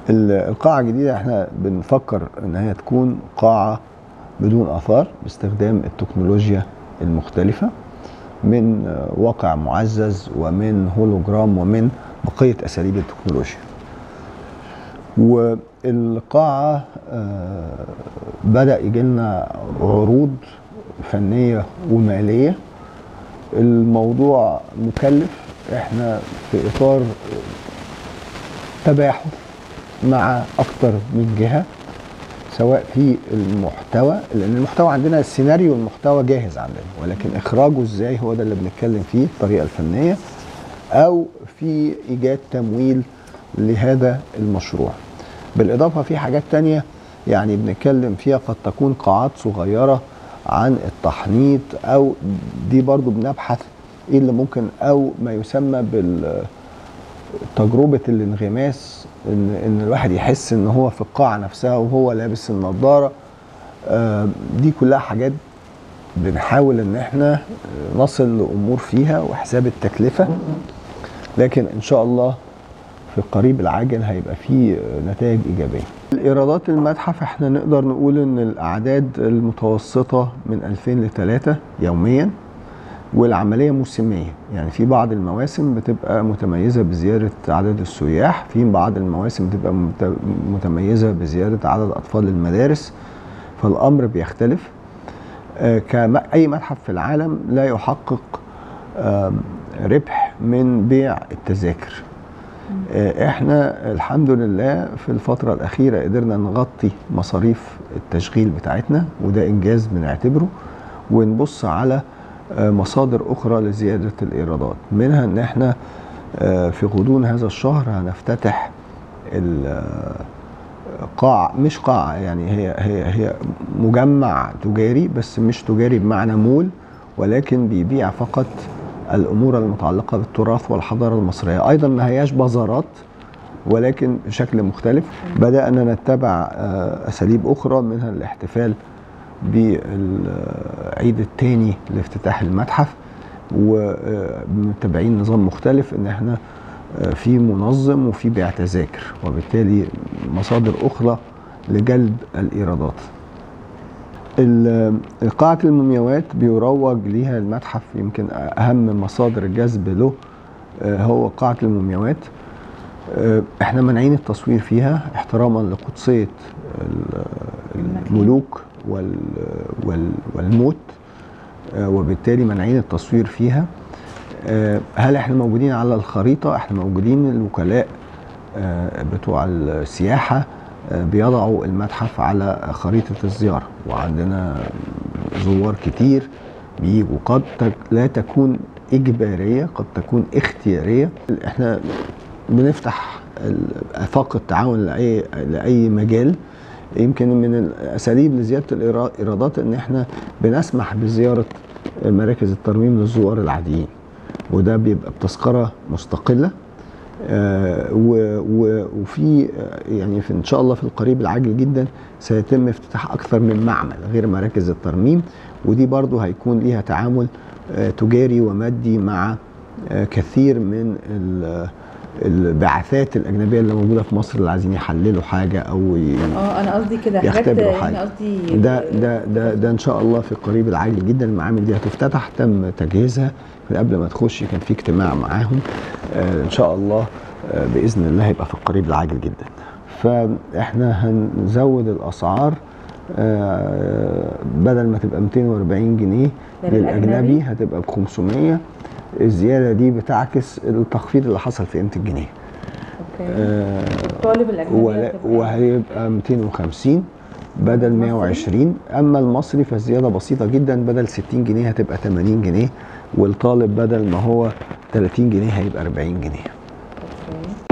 القاعة الجديدة احنا بنفكر ان هي تكون قاعة بدون اثار باستخدام التكنولوجيا المختلفة من واقع معزز ومن هولوجرام ومن بقية اساليب التكنولوجيا. والقاعة بدأ يجي لنا عروض فنية ومالية. الموضوع مكلف، احنا في اطار تباحث مع اكتر من جهة، سواء في المحتوى، لان المحتوى عندنا السيناريو المحتوى جاهز عندنا، ولكن اخراجه ازاي هو ده اللي بنتكلم فيه، الطريقة الفنية، او في ايجاد تمويل لهذا المشروع. بالاضافة في حاجات تانية يعني بنتكلم فيها، قد تكون قاعات صغيرة عن التحنيط، او دي برضو بنبحث ايه اللي ممكن، او ما يسمى بالتجربة الانغماس، ان الواحد يحس ان هو في القاعة نفسها وهو لابس النضارة. دي كلها حاجات بنحاول ان احنا نصل لامور فيها وحساب التكلفة، لكن ان شاء الله في القريب العاجل هيبقى فيه نتائج ايجابية. الايرادات المتحف احنا نقدر نقول ان الاعداد المتوسطة من 2000 ل 3 يوميا، والعملية موسمية، يعني في بعض المواسم بتبقى متميزة بزيادة عدد السياح، في بعض المواسم بتبقى متميزة بزيادة عدد أطفال المدارس، فالأمر بيختلف. كأي متحف في العالم لا يحقق ربح من بيع التذاكر. احنا الحمد لله في الفترة الأخيرة قدرنا نغطي مصاريف التشغيل بتاعتنا، وده إنجاز بنعتبره، ونبص على مصادر أخرى لزيادة الإيرادات، منها إن احنا في غضون هذا الشهر هنفتتح قاعة، مش قاعة يعني، هي مجمع تجاري، بس مش تجاري بمعنى مول، ولكن بيبيع فقط الأمور المتعلقة بالتراث والحضارة المصرية. أيضا ما هياش بازارات، ولكن بشكل مختلف. بدأنا نتبع أساليب أخرى، منها الاحتفال بالعيد الثاني لافتتاح المتحف، ومتبعين نظام مختلف، ان احنا في منظم وفي بيع تذاكر، وبالتالي مصادر اخرى لجلب الايرادات. قاعة المومياوات بيروج ليها المتحف، يمكن اهم مصادر الجذب له هو قاعة المومياوات. احنا مانعين التصوير فيها احتراما لقدسية الملوك والموت، وبالتالي مانعين التصوير فيها. هل احنا موجودين على الخريطة؟ احنا موجودين، الوكلاء بتوع السياحة بيضعوا المتحف على خريطة الزيارة، وعندنا زوار كتير بيجوا، قد لا تكون إجبارية، قد تكون اختيارية. احنا بنفتح آفاق التعاون لأي مجال. يمكن من الأساليب لزيادة الإيرادات إن إحنا بنسمح بزيارة مراكز الترميم للزوار العاديين، وده بيبقى بتذكرة مستقلة. وفي يعني إن شاء الله في القريب العاجل جدا سيتم افتتاح أكثر من معمل غير مراكز الترميم، ودي برضو هيكون ليها تعامل تجاري ومادي مع كثير من البعثات الأجنبية اللي موجودة في مصر، اللي عايزين يحللوا حاجة أو أنا قصدي كده يختبروا حاجة. يعني قصدي ده إن شاء الله في القريب العاجل جدا. المعامل دي هتفتتح، تم تجهيزها قبل ما تخش، كان في اجتماع معاهم. إن شاء الله بإذن الله هيبقى في القريب العاجل جدا. فإحنا هنزود الأسعار، بدل ما تبقى 240 جنيه للأجنبي هتبقى ب 500. الزيادة دي بتعكس التخفيض اللي حصل في قيمة الجنيه. الطالب الأجنبي وهيبقى 250 بدل 120. أما المصري فالزيادة بسيطة جدا، بدل 60 جنيه هتبقى 80 جنيه، والطالب بدل ما هو 30 جنيه هيبقى 40 جنيه.